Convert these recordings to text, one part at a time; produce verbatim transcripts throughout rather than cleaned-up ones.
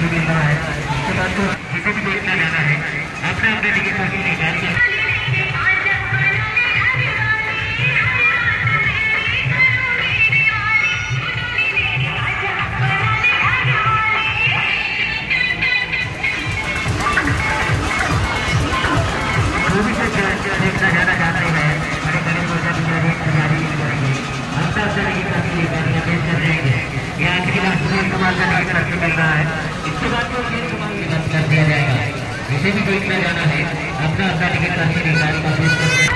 काफी मिल रहा है। इसके बाद तो जिसे भी देखना जाना है अपने अपने टिकट काफी निकाल के मूवी से देखना जाना चाहते हैं। बड़े बड़े प्रोजेक्ट की तैयारी करेंगे। अंतर तरह की तस्वीर पेश कर रहेंगे। ये आखिरी राष्ट्र में इस्तेमाल करने की तरफ से मिल रहा है। इसके बाद तो इस्तेमाल कर दिया जाएगा। जिसे भी देखना जाना है अपना अपना टिकट करके निकाल का पेश करते हैं।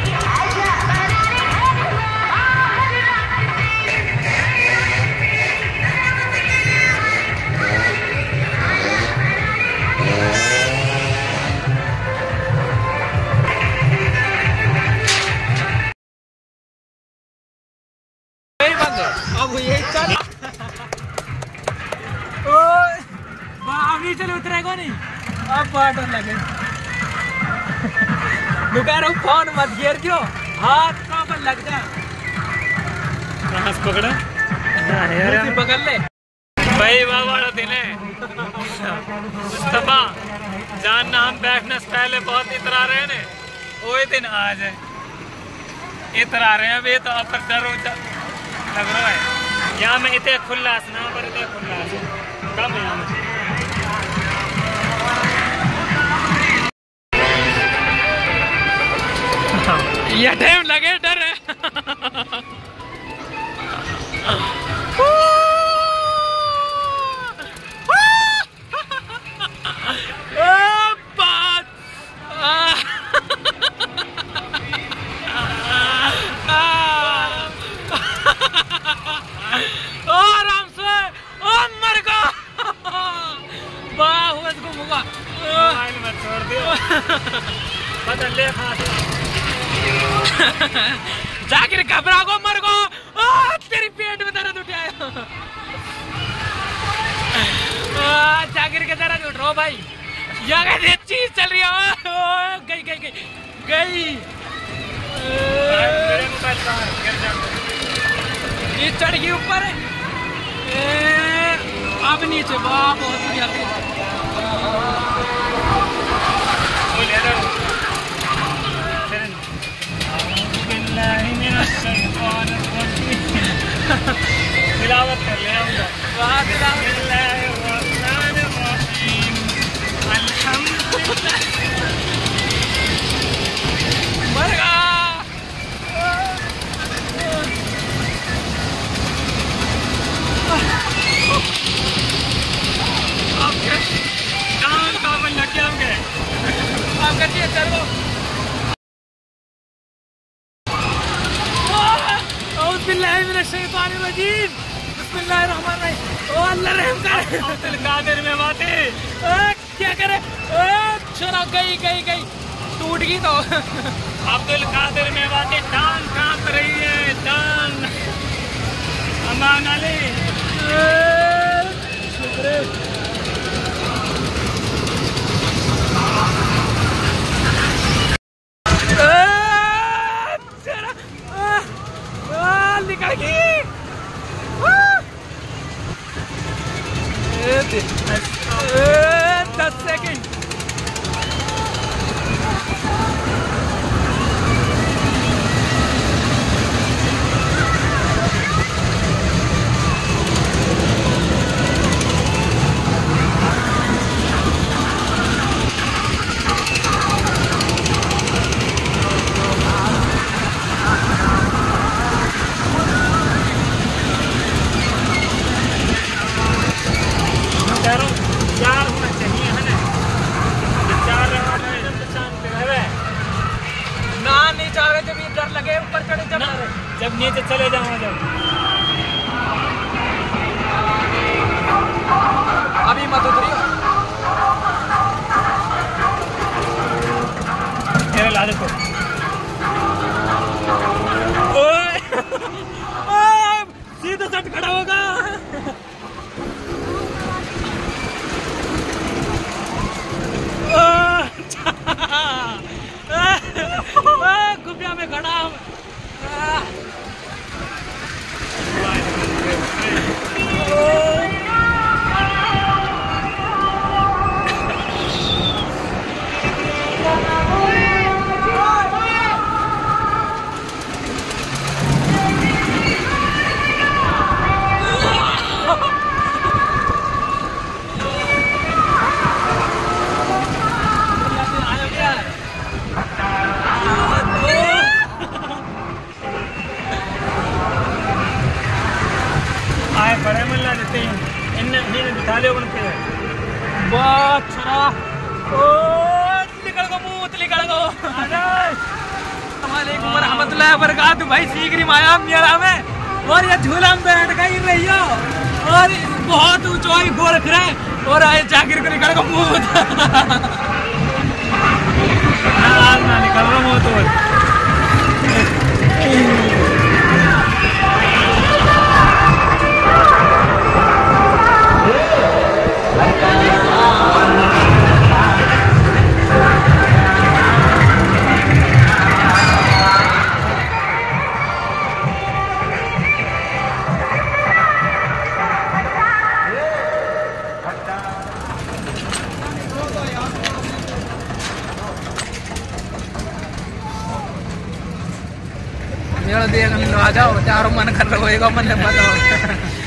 अब ये चल अभी चले उतरेगा नहीं। अब पार्टन लगे दुकान फोन मत गिर क्यों हाथ का पर लग जा पकड़ा पकड़ ले भाई वाह वाला दिन है मुस्तफा जान नाम बैठने से पहले बहुत इतरा रहे ने वो दिन आज है इतरा रहे हैं। अब ये तो आप डर लग रहा है यहाँ में इतने खुला ना पर इतने खुला कम है यहाँ ये टाइम लगे डर है जाकिर घबरा को मर को तेरी पेट में दर्द उठाया जाकिर के दर्द उठ रहा भाई यहाँ का चीज चल रही है गई गई गई गई ये चढ़ गई ऊपर अब नीचे वाह बहुत बढ़िया तिलावत कर ले हम लोग मरगा काम काम लग गया हम गए आप करती चलो कादिर में बातें क्या करे छोरा गई गई गई टूट गई तो अब्दुल कादिर में बातें टांग कांप रही है टांग अमान अली शुक्र निकल गई दस सेकंड यार इनने हीने बिठा ले उनके बहुत छरा ओ निकल गो मुंह निकल गो वालेकुम रहमतुल्लाहि व बरकातहू भाई शीघ्र आया मेला में और ये झूला में बैठ गई रही हो और बहुत ऊंचाई गोल फिरे और आए जागिर को निकल गो मुंह ना ना निकल रहा हूँ तो देखने लो आ जाओ चारों मन कर रहे हो मन बताओ